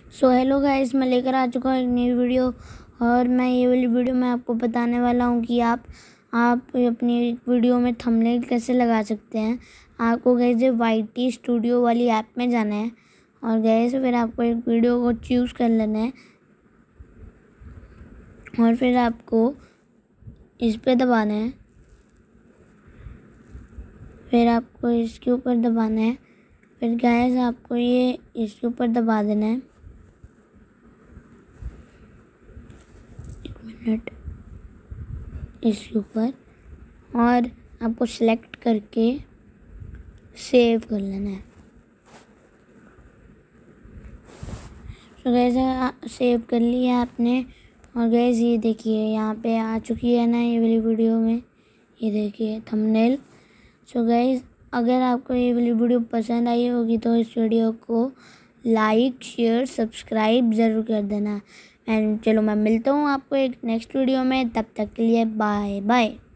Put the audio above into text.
So hello guys, मैं लेकर आ चुका हूँ एक नई वीडियो। और मैं ये वाली वीडियो में आपको बताने वाला हूँ कि आप अपनी वीडियो में थंबनेल कैसे लगा सकते हैं। आपको गाइस ये YT स्टूडियो वाली ऐप में जाना है और गाइस फिर आपको एक वीडियो को चूज़ कर लेना है और फिर आपको इस पे दबाना है। फिर आपको इसके ऊपर दबाना है। फिर गाइस आपको ये इसके ऊपर दबा देना है। मिनट इसके ऊपर और आपको सेलेक्ट करके सेव कर लेना है। तो गैस सेव कर लिया आपने और गैस ये देखिए यहाँ पे आ चुकी है ना ये वाली वीडियो में, ये देखिए थंबनेल। सो गैस अगर आपको ये वाली वीडियो पसंद आई होगी तो इस वीडियो को लाइक शेयर सब्सक्राइब ज़रूर कर देना। एंड चलो मैं मिलता हूँ आपको एक नेक्स्ट वीडियो में, तब तक के लिए बाय बाय।